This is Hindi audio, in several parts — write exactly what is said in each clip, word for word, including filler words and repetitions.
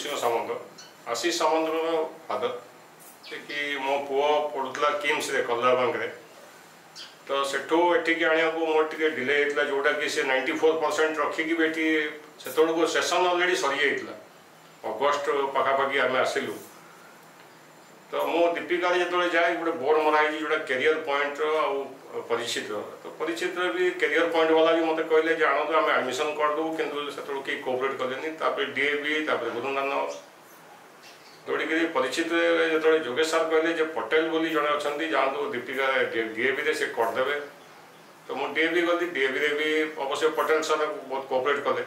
सिंह सामंत आशीष सामंत फादर कि मो पुओ पढ़ुला किम्स कलरा बैंक तो सेठू एठिक आने को मोर टे डिले होता जोटा कि से नाइंटी फोर परसेंट रखिकी भी से को सेसन अलरेडी सरी जाता अगस्ट पखापाखि आम आसलु तो मो दीपिका जो जाए गोटे बोर्ड मराई जोटा कैरियर पॉइंट आउ परिचित तो परिचित भी कैरियर पॉइंट वाला भी मत कहले आनंद आम एडमिशन करदेबू कि कई कोअपरेट कले डीएवी गुरुनान दौड़ी परिचित जो जोगेश सार कहले पटेल बोली जड़े अच्छा जातु दीपिका डीएवी से करदे तो मुझे डीएवी गली डीएवी भी अवश्य पटेल सर बहुत कोअपरेट कले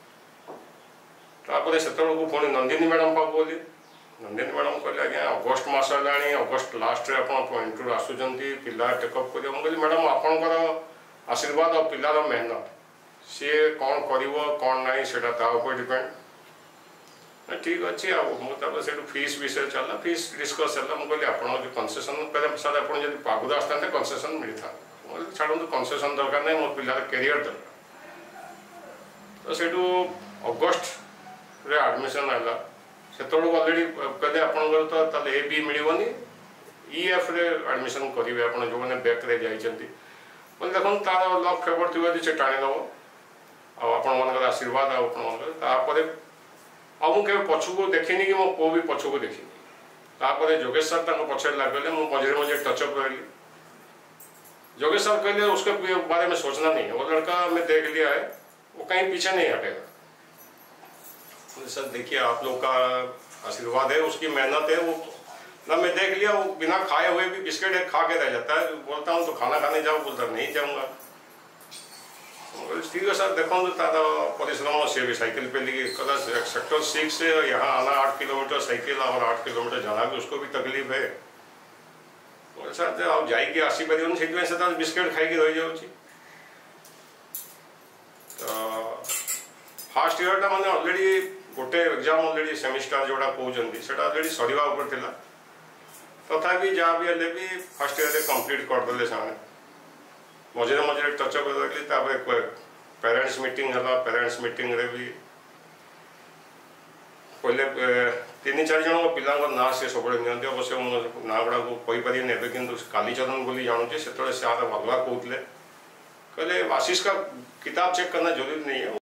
तापर से पुणी नंदिनी मैडम पाक बोली नंदिनी मैडम कहले आज्ञा अगस्ट मस है अगस्ट लास्ट रे आप इंटरव्यू आसुँच पिला टेकअप कर मुझे मैडम आपणकर आशीर्वाद और पिलार मेहनत सी कौन कर कौन ना से डिपेंड ठीक अच्छे से फीस विषय चलला फीस डिस्कस है मुझे कहली आप कनसेसन पहले सर आप पागुद आसते कनसेसन मिल था छाड़ू कनसेसन दरकार नहीं मो पिलार कैरियर दरकार तो सेठू अगस्ट रे एडमिशन है से अलरेडी कहते आपंकर तो ए बी मिलनी ई एफ रे एडमिशन करेंगे आप जो मैंने बैक रे जाइछंती बोले देखो तार लक फेवर थी से टाणीदेव आपर आशीर्वाद आपरे आ मुझे पछक देखनी कि मो पु भी पछक देखनी तापर जोगेश सर पछे लगे मुझे मझे मझे टचअप रही जोगेश सर कहले उसके बारे में सोचना नहीं है वो लड़का मैं देख लिया है वो कहीं पीछे नहीं हटेगा सर देखिए आप लोग का आशीर्वाद है उसकी मेहनत है वो ना मैं देख लिया वो बिना खाए हुए भी बिस्किट एक खा के रह जाता है बोलता हूँ तो खाना खाने जाओ बोलता नहीं जाऊँगा ठीक है सर देखो तार परिश्रम सी भी साइकिल पे ली कदा सेक्टर सिक्स से यहाँ आना आठ किलोमीटर साइकिल और आठ किलोमीटर जाना भी उसको भी तकलीफ है बोले सर आप जाइए आसी पारे से बिस्किट खाई रही जाऊँगी तो फास्ट इयर मैंने अलरेडी गोटे एग्जाम अलरेडी सेमिस्टर जोड़ा कहते से अलरेडी सरीवा था तथापि जहाँ भी हेल्ले भी फास्ट इयर कंप्लीट करदे से मझे मझे टचअप रखली पेरेंट्स मीटिंग है पेरेंट्स मीटिंग रे भी पहले तीन चार जन पिला ना सी सब नि अवश्य ना गुड़ा कहीपरि कि कालीचरण बोली जानूचे से सार अलग कहते कहले आशीष का किताब चेक करना जरूरी नहीं है।